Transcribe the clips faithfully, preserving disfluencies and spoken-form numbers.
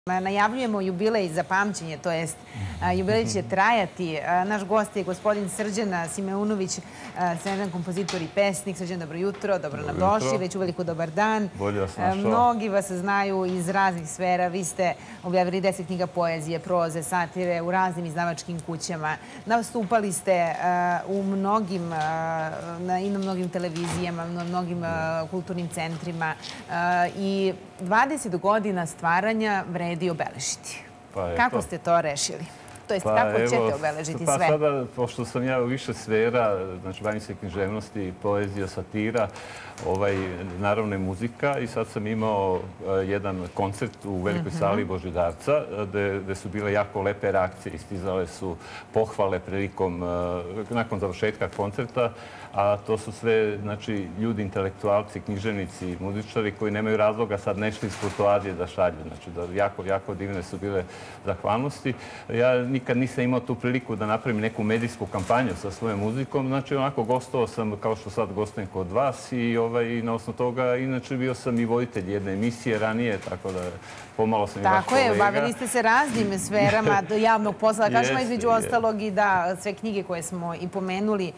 Najavljujemo jubilej za pamćenje, to jest jubilej će trajati. Naš gost je gospodin Srđan Simeunović, sredan kompozitor i pesnik. Srđan, dobro jutro, dobro nam došli, već uveliko dobar dan. Bolje vas našao. Mnogi vas znaju iz raznih sfera. Vi ste objavili deset knjiga poezije, proze, satire u raznim izdavačkim kućama. Nastupali ste u mnogim, i na mnogim televizijama, na mnogim kulturnim centrima i dvadeset godina stvaranja vredi obeležiti. Kako ste to rešili? To jest, kako ćete obeležiti sve? Pa sada, pošto sam ja u više sfera, znači bavim se književnosti, poezija, satira, naravno je muzika i sad sam imao jedan koncert u Velikoj sali Božidarca gde su bile jako lepe reakcije, istizale su pohvale prilikom, nakon završetka koncerta, a to su sve, znači, ljudi, intelektualci, književnici, muzičari koji nemaju razloga sad nešto iz kurtoazije da šalju. Znači, jako, jako divne su bile zahvalnosti. Ja nikad nisam imao tu priliku da napravim neku medijsku kampanju sa svojom muzikom. Znači, onako, gostovao sam, kao što sad gostujem kod vas i na osnovu toga, inače, bio sam i voditelj jedne emisije ranije, tako da pomalo sam i vaš kolega. Tako je, bavili ste se raznim sferama do javnog posla. Kažemo između ostalog i da sve knjige koje smo i pomenuli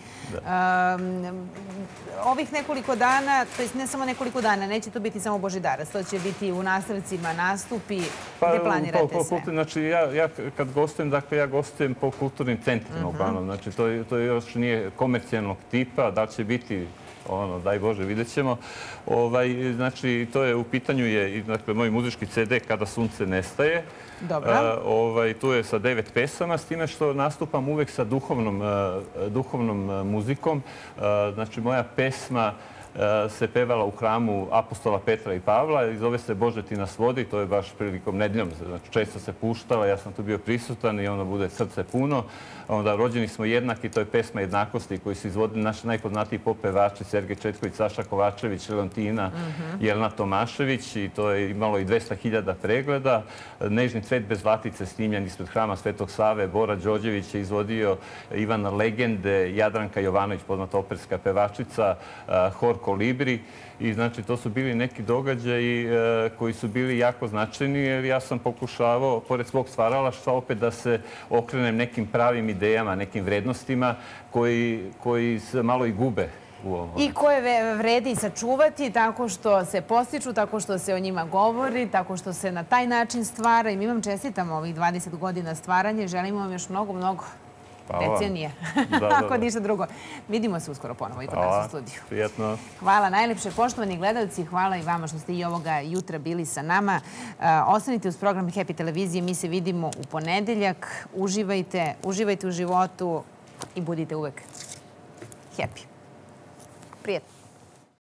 ovih nekoliko dana, to je ne samo nekoliko dana, neće to biti samo Božidarac, to će biti u nastavcima nastupi. Gde planirate sve? Znači, ja kad gostujem, dakle, ja gostujem po kulturnim centrima uglavnom. Znači, to još nije komercijalnog tipa, da će biti, ono, daj Bože, vidjet ćemo. Znači, to je u pitanju je, dakle, moj muzički ce de Kada sunce nestaje. Dobro. Tu je sa devet pesama, s time što nastupam uvek sa duhovnom muzikom. Znači, moja pesma se pevala u hramu apostola Petra i Pavla i zove se Bože ti nas vodi, to je baš prilikom nedeljom, znači često se puštala, ja sam tu bio prisutan i ono bude Srce puno. Onda Rođeni smo jednaki, to je pesma jednakosti koju su izvodili naši najpoznatiji pop pevači Sergej Četković, Saša Kovačević, Leontina, Jelena Tomašević i to je imalo i dvesta hiljada pregleda. Nežni cvet bez vatice snimljen ispred hrama Svetog Save, Bora Đorđević je izvodio, Ivana Legende, Jadranka Jovanović, poznata operska pevačica, hor Kolibri i znači to su bili neki događaji koji su bili jako značajni jer ja sam pokušavao, pored svog stvaralaštva, opet da se okrenem nekim pravim idejama, nekim vrednostima koji se malo i gube u ovom. I koje vredi sačuvati tako što se postiču, tako što se o njima govori, tako što se na taj način stvara i mi vam čestitamo ovih dvadeset godina stvaranja i želimo vam još mnogo, mnogo decenije, ako ništa drugo. Vidimo se uskoro ponovo i kod nas u studiju. Prijetno. Hvala najlepše, poštovani gledalci. Hvala i vama što ste i ovoga jutra bili sa nama. Ostanite uz program Happy televizije. Mi se vidimo u ponedeljak. Uživajte, uživajte u životu i budite uvek happy. Prijetno.